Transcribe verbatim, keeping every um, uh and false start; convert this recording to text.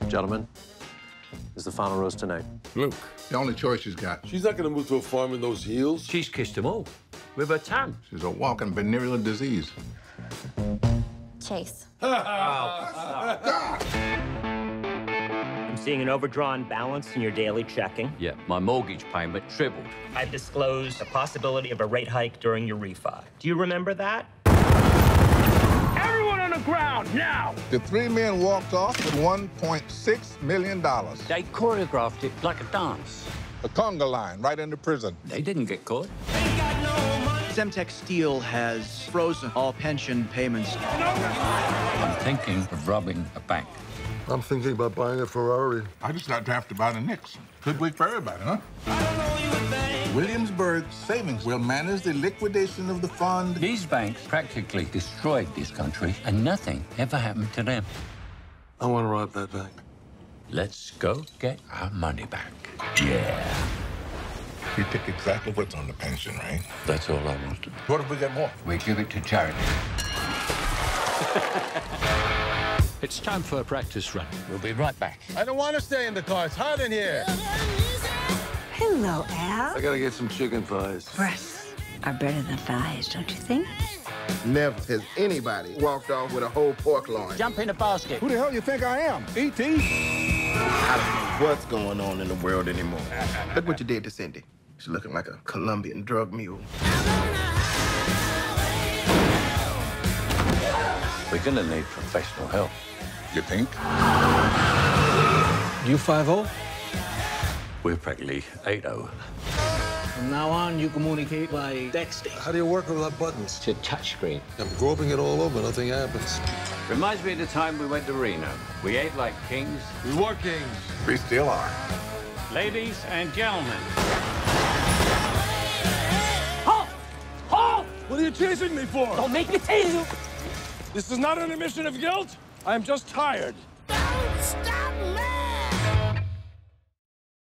Gentlemen, this is the final rose tonight. Luke. The only choice she's got. She's not gonna move to a farm in those heels. She's kissed them all with her tongue. She's a walking venereal disease. Chase. I'm seeing an overdrawn balance in your daily checking. Yeah, my mortgage payment tripled. I've disclosed the possibility of a rate hike during your refi. Do you remember that? Everyone on the ground, now! The three men walked off with one point six million dollars. They choreographed it like a dance. A conga line right into prison. They didn't get caught. Semtex Steel has frozen all pension payments. I'm thinking of robbing a bank. I'm thinking about buying a Ferrari. I just got drafted by the Knicks. Good week for everybody, huh? Williamsburg Savings will manage the liquidation of the fund. These banks practically destroyed this country, and nothing ever happened to them. I want to rob that bank. Let's go get our money back. Yeah. You took exactly what's on the pension, right? That's all I wanted. What if we get more? We give it to charity. It's time for a practice run. We'll be right back. I don't want to stay in the car. It's hot in here. Hello, Al. I gotta get some chicken thighs. Breasts are better than thighs, don't you think? Never has anybody walked off with a whole pork loin. Jump in the basket. Who the hell you think I am? E T? I don't know what's going on in the world anymore. Look what you did to Cindy. She's looking like a Colombian drug mule. We're gonna need professional help. You think? You five oh? We're practically eight oh. From now on, you communicate by texting. How do you work without buttons? It's a touchscreen. I'm groping it all over. Nothing happens. Reminds me of the time we went to Reno. We ate like kings. We were kings. We still are. Ladies and gentlemen. Halt! Halt! What are you chasing me for? Don't make me tase you! This is not an admission of guilt. I am just tired. Don't stop me!